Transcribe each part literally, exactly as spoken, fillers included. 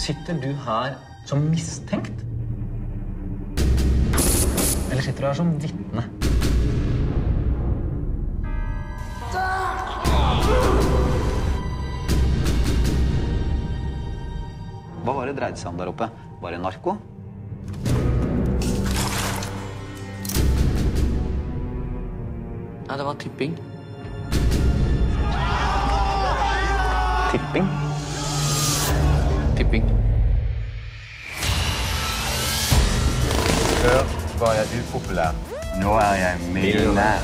Sitter du her som mistenkt? Eller sitter du her som vitne? Hva var det dreide seg om der oppe? Var det narko? Nei, det var tipping. Tipping? Tipping. Før var jeg upopulær. Nå er jeg millionær.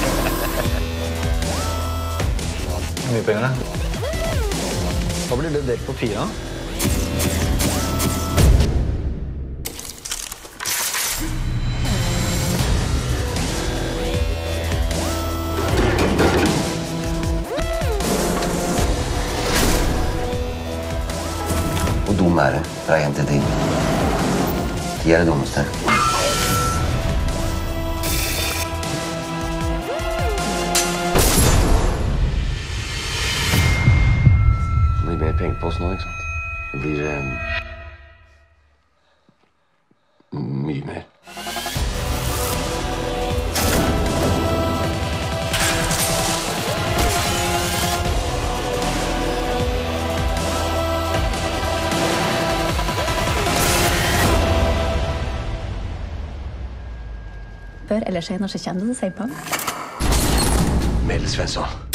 Hvor mye penger da? Hva blir det delt på fire? Hvor dum er det fra en til ti? Ti er det dummeste. Det blir mer penger på oss nå, ikke sant? Det blir eh, mye mer. Før eller senere så kjenner det seg på. Mel Svensson.